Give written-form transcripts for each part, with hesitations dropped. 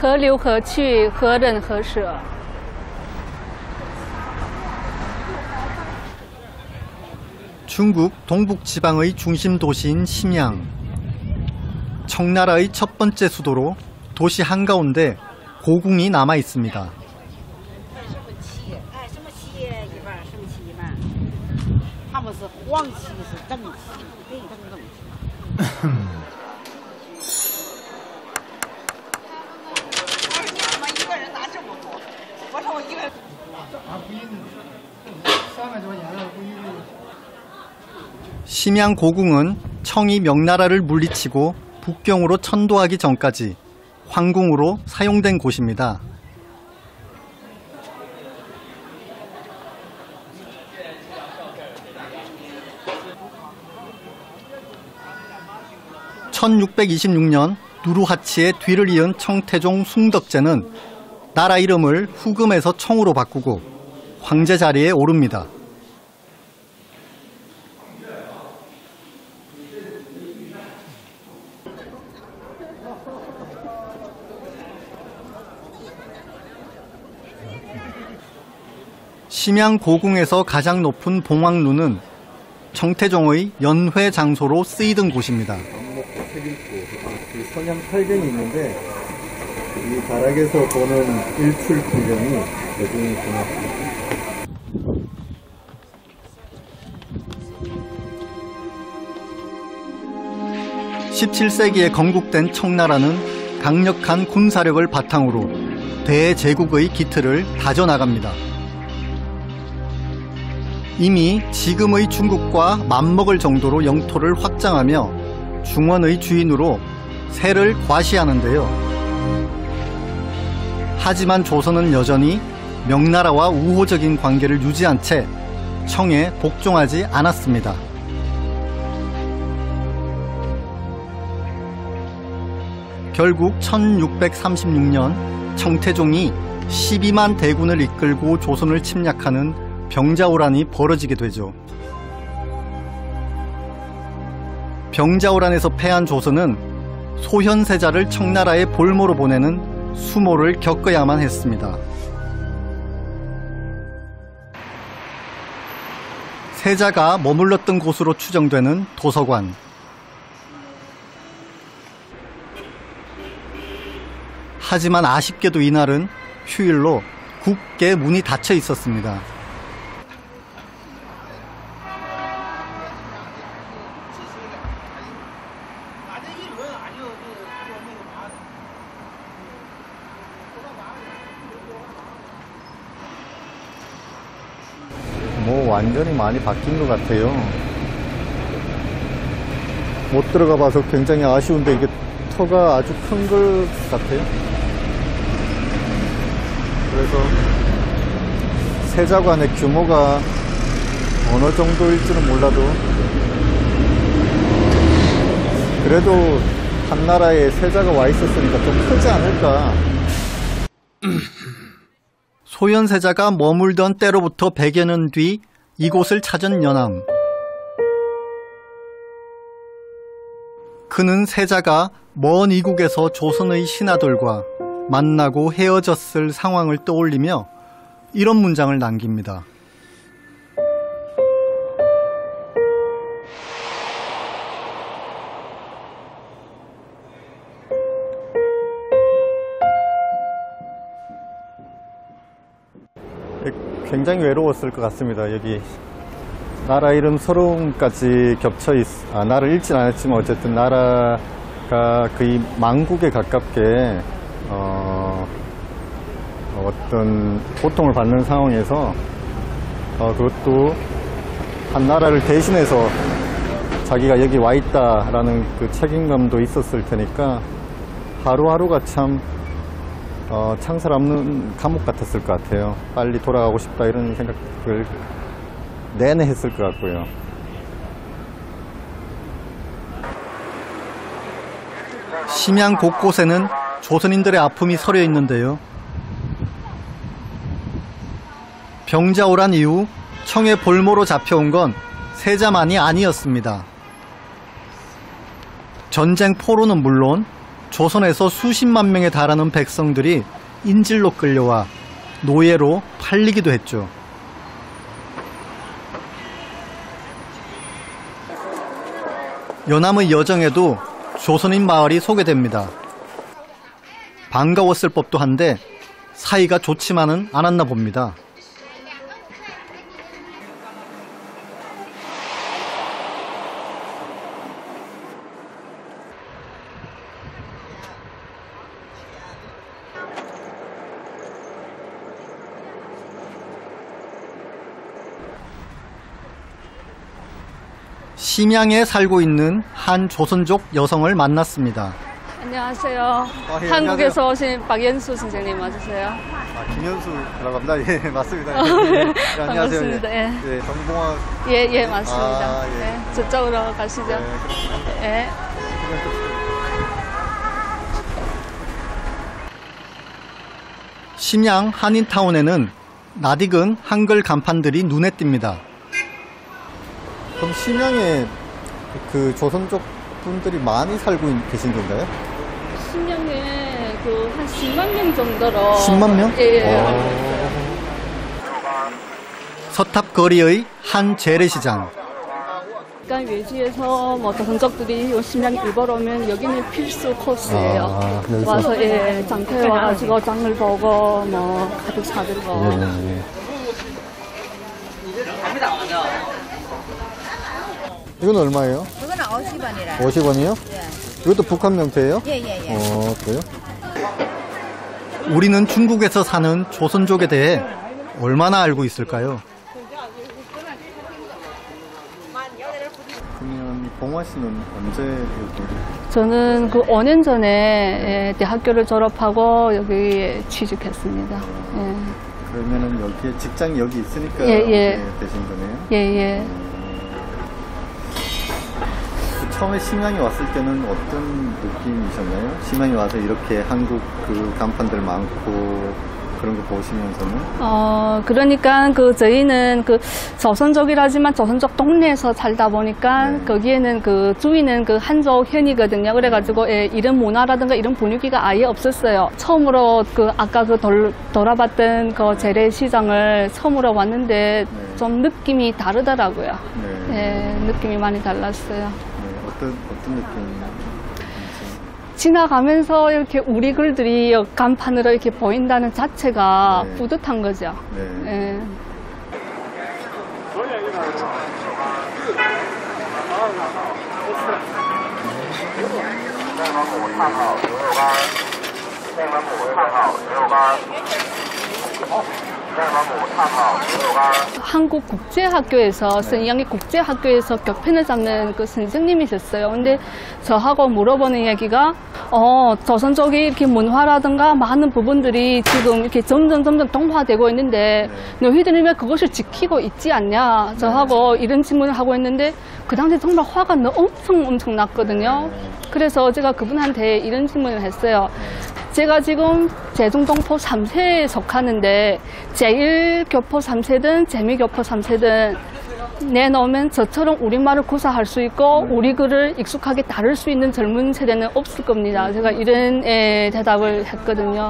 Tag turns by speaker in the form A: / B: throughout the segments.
A: 何流何去，何忍何舍。
B: 중국 동북지방의 중심 도시인 심양. 청나라의 첫 번째 수도로 도시 한가운데 고궁이 남아 있습니다. 심양 고궁은 청이 명나라를 물리치고 북경으로 천도하기 전까지 황궁으로 사용된 곳입니다. (1626년) 누르하치의 뒤를 이은 청태종 숭덕제는 나라 이름을 후금에서 청으로 바꾸고 황제 자리에 오릅니다. 심양 고궁에서 가장 높은 봉황루는 청태종의 연회 장소로 쓰이던 곳입니다.
C: 성향 8경이 있는데 이 다락에서 보는 일출 풍경이 여전히 고맙습니다.
B: 17세기에 건국된 청나라는 강력한 군사력을 바탕으로 대제국의 기틀을 다져나갑니다. 이미 지금의 중국과 맞먹을 정도로 영토를 확장하며 중원의 주인으로 세를 과시하는데요. 하지만 조선은 여전히 명나라와 우호적인 관계를 유지한 채 청에 복종하지 않았습니다. 결국 1636년 청태종이 12만 대군을 이끌고 조선을 침략하는 병자호란이 벌어지게 되죠. 병자호란에서 패한 조선은 소현세자를 청나라에 볼모로 보내는 수모를 겪어야만 했습니다. 세자가 머물렀던 곳으로 추정되는 도서관. 하지만 아쉽게도 이날은 휴일로 굳게 문이 닫혀 있었습니다.
C: 완전히 많이 바뀐 것 같아요. 못 들어가 봐서 굉장히 아쉬운데 이게 터가 아주 큰 것 같아요. 그래서 세자관의 규모가 어느 정도일지는 몰라도 그래도 한 나라에 세자가 와 있었으니까 좀 크지 않을까.
B: 소현세자가 머물던 때로부터 100여 년 뒤 이곳을 찾은 연암. 그는 세자가 먼 이국에서 조선의 신하들과 만나고 헤어졌을 상황을 떠올리며 이런 문장을 남깁니다.
C: 굉장히 외로웠을 것 같습니다. 여기 나라 이름 서름까지 나를 읽진 않았지만 어쨌든 나라가 거의 망국에 가깝게 어떤 고통을 받는 상황에서 그것도 한 나라를 대신해서 자기가 여기 와 있다라는 그 책임감도 있었을 테니까 하루하루가 참 창살 없는 감옥 같았을 것 같아요. 빨리 돌아가고 싶다 이런 생각을 내내 했을 것 같고요.
B: 심양 곳곳에는 조선인들의 아픔이 서려 있는데요. 병자호란 이후 청의 볼모로 잡혀온 건 세자만이 아니었습니다. 전쟁 포로는 물론 조선에서 수십만 명에 달하는 백성들이 인질로 끌려와 노예로 팔리기도 했죠. 연암의 여정에도 조선인 마을이 소개됩니다. 반가웠을 법도 한데 사이가 좋지만은 않았나 봅니다. 심양에 살고 있는 한 조선족 여성을 만났습니다.
A: 안녕하세요.
B: 예,
A: 한국에서 오신 박연수 선생님 맞으세요?
C: 김현수라고 합니다. 예, 맞습니다.
A: 네, 반갑습니다. 예.
C: 예, 정봉화.
A: 예, 맞습니다.
C: 아, 예.
A: 네, 저쪽으로 가시죠. 예.
B: 심양 한인타운에는 낯익은 한글 간판들이 눈에 띕니다.
C: 그럼 심양에 그 조선족 분들이 많이 살고 계신 건가요?
A: 심양에 한 10만 명 정도로.
C: 10만 명?
A: 예.
B: 서탑 거리의 한 재래시장.
A: 그러니까 외지에서 뭐 조선족들이 심양 일보러 오면 여기는 필수 코스예요.
C: 여기서?
A: 와서 장터에 와가지고 장을 보고 뭐 가득 사들고.
C: 예. 이건 얼마예요?
D: 그거는 50원이라.
C: 50원이요?
D: 예.
C: 이것도 북한 명태예요?
D: 예.
C: 그래요?
B: 우리는 중국에서 사는 조선족에 대해 얼마나 알고 있을까요?
C: 그러면 봉화 씨는 언제 여기?
A: 저는 5년 전에 대학교를 졸업하고 여기 취직했습니다.
C: 그러면은 여기에 직장이 여기 있으니까
A: 예.
C: 되신 거네요?
A: 예.
C: 처음에 심양에 왔을 때는 어떤 느낌이셨나요? 심양에 와서 이렇게 한국 그 간판들 많고 그런 거 보시면서는?
A: 그러니까 저희는 조선족이라지만 조선족 동네에서 살다 보니까
C: 네.
A: 거기에는 주위는 한족현이거든요. 그래가지고 이런 문화라든가 이런 분위기가 아예 없었어요. 처음으로 아까 돌아봤던 재래시장을 처음으로 왔는데
C: 네.
A: 좀 느낌이 다르더라고요.
C: 네.
A: 느낌이 많이 달랐어요.
C: 어떤 느낌인지?
A: 지나가면서 이렇게 우리 글들이 간판으로 이렇게 보인다는 자체가
C: 네.
A: 뿌듯한 거죠.
C: 네.
A: 한국 국제학교에서 선양의 국제학교에서 격펜을 잡는 선생님이셨어요. 근데 저하고 물어보는 얘기가 조선족이 이렇게 문화라든가 많은 부분들이 지금 이렇게 점점 동화되고 있는데 너희들이 왜 그것을 지키고 있지 않냐? 저하고 이런 질문을 하고 있는데 그 당시 정말 화가 엄청 났거든요. 그래서 제가 그분한테 이런 질문을 했어요. 제가 지금 제중동포 3세에 속하는데 제1교포 3세든 제2교포 3세든 내놓으면 저처럼 우리말을 구사할 수 있고 우리 글을 익숙하게 다룰 수 있는 젊은 세대는 없을 겁니다. 제가 이런 대답을 했거든요.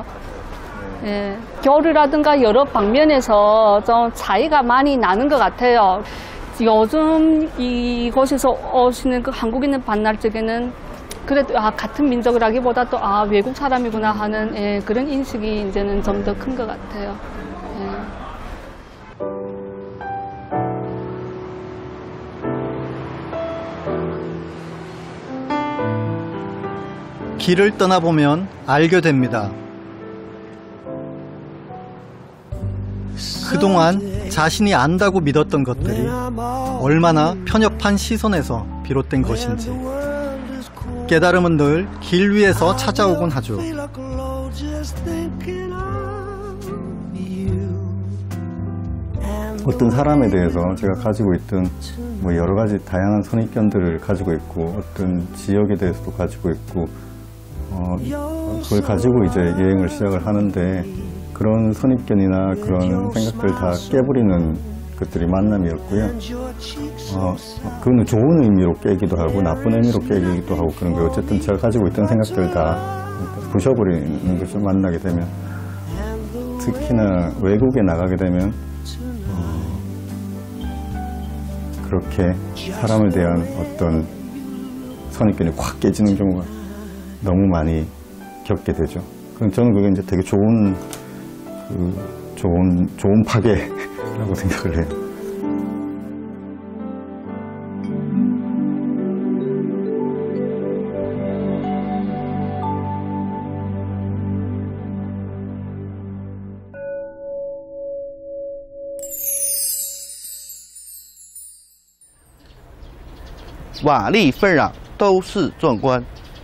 A: 교류라든가 여러 방면에서 좀 차이가 많이 나는 것 같아요. 요즘 이곳에서 오시는 한국인의 반날 적에는 그래도 같은 민족이라기보다 또 외국 사람이구나 하는 그런 인식이 이제는 좀 더 큰 것 같아요.
B: 길을 떠나보면 알게 됩니다. 그동안 자신이 안다고 믿었던 것들이 얼마나 편협한 시선에서 비롯된 것인지 깨달음은 늘 길 위에서 찾아오곤 하죠.
C: 어떤 사람에 대해서 제가 가지고 있던 여러 가지 다양한 선입견들을 가지고 있고 어떤 지역에 대해서도 가지고 있고 그걸 가지고 이제 여행을 시작을 하는데 그런 선입견이나 그런 생각들 다 깨버리는 것들이 만남이었고요. 그거는 좋은 의미로 깨기도 하고 나쁜 의미로 깨기도 하고 그런 게 어쨌든 제가 가지고 있던 생각들 다 부셔버리는 것을 만나게 되면, 특히나 외국에 나가게 되면 그렇게 사람에 대한 어떤 선입견이 확 깨지는 경우가 너무 많이 겪게 되죠. 저는 그게 이제 되게 좋은 파괴라고 생각을 해요.
D: 瓦砾纷攘，都是壮观。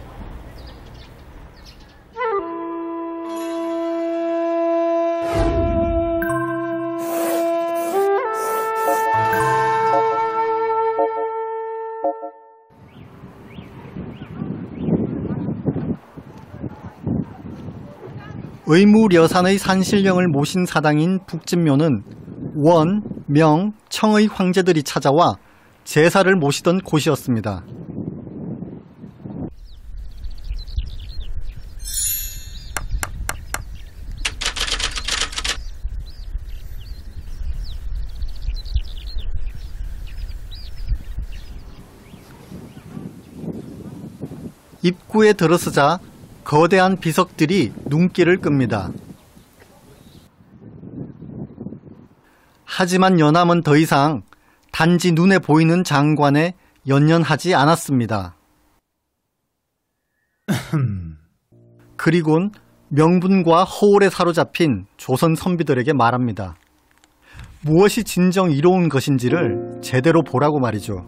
B: 의무려산의 산신령을 모신 사당인 북진묘는 원, 명, 청의 황제들이 찾아와 제사를 모시던 곳이었습니다. 입구에 들어서자 거대한 비석들이 눈길을 끕니다. 하지만 연암은 더 이상 단지 눈에 보이는 장관에 연연하지 않았습니다. 그리곤 명분과 허울에 사로잡힌 조선 선비들에게 말합니다. 무엇이 진정 이로운 것인지를 제대로 보라고 말이죠.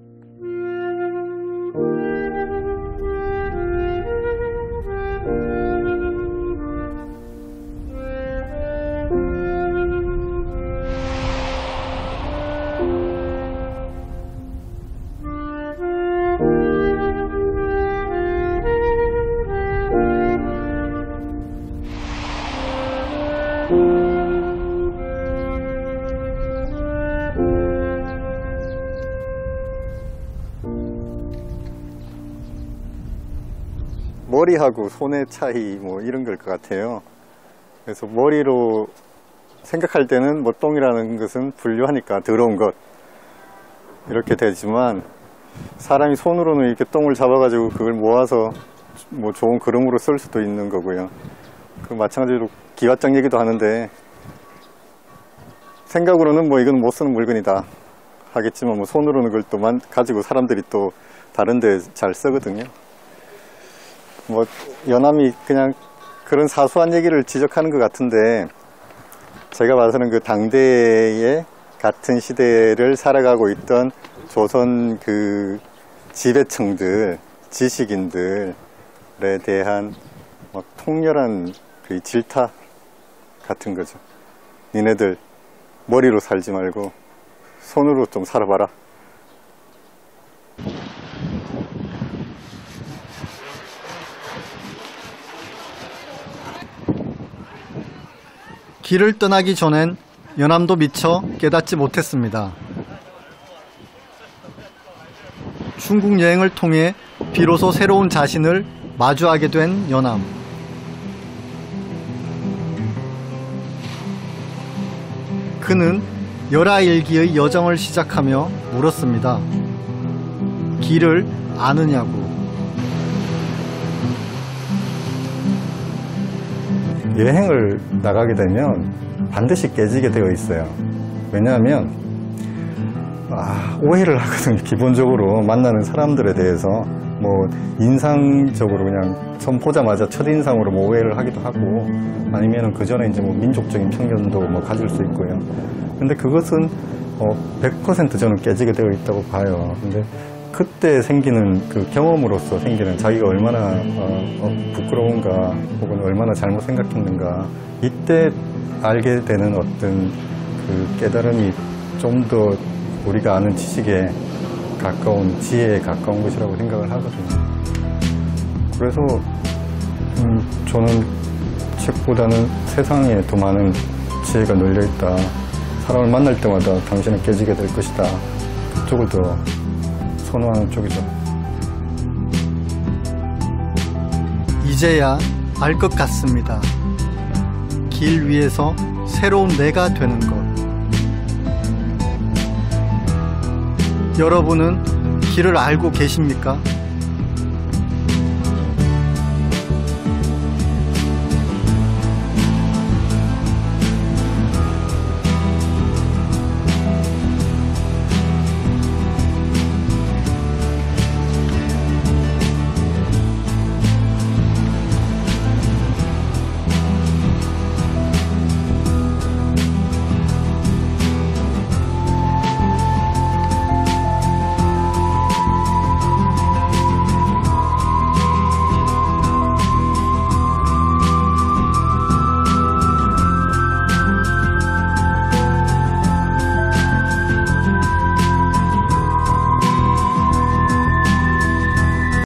C: 머리하고 손의 차이 뭐 이런 걸 것 같아요. 그래서 머리로 생각할 때는 뭐 똥이라는 것은 분류하니까 더러운 것 이렇게 되지만, 사람이 손으로는 이렇게 똥을 잡아가지고 그걸 모아서 뭐 좋은 그릇으로 쓸 수도 있는 거고요. 그 마찬가지로 기와장 얘기도 하는데, 생각으로는 뭐 이건 못 쓰는 물건이다 하겠지만, 뭐 손으로는 그걸 또 가지고 사람들이 또 다른 데 잘 쓰거든요. 뭐 연암이 그냥 그런 사소한 얘기를 지적하는 것 같은데, 제가 봐서는 그 당대의 같은 시대를 살아가고 있던 조선 그 지배층들, 지식인들에 대한 막 통렬한 그 질타 같은 거죠. 니네들 머리로 살지 말고 손으로 좀 살아봐라.
B: 길을 떠나기 전엔 연암도 미처 깨닫지 못했습니다. 중국 여행을 통해 비로소 새로운 자신을 마주하게 된 연암. 그는 열하일기의 여정을 시작하며 물었습니다. 길을 아느냐고.
C: 여행을 나가게 되면 반드시 깨지게 되어 있어요. 왜냐하면 오해를 하거든요. 기본적으로 만나는 사람들에 대해서 뭐 인상적으로 그냥 처음 보자마자 첫인상으로 뭐 오해를 하기도 하고, 아니면은 그 전에 이제 뭐 민족적인 편견도 뭐 가질 수 있고요. 근데 그것은 100% 저는 깨지게 되어 있다고 봐요. 근데 그때 생기는 그 경험으로서 생기는 자기가 얼마나 부끄러운가, 혹은 얼마나 잘못 생각했는가, 이때 알게 되는 어떤 그 깨달음이 좀 더 우리가 아는 지식에 가까운, 지혜에 가까운 것이라고 생각을 하거든요. 그래서 저는 책보다는 세상에 더 많은 지혜가 널려 있다, 사람을 만날 때마다 당신은 깨지게 될 것이다. 그쪽을 더 선호하는 쪽이죠.
B: 이제야 알 것 같습니다. 길 위에서 새로운 내가 되는 것. 여러분은 길을 알고 계십니까?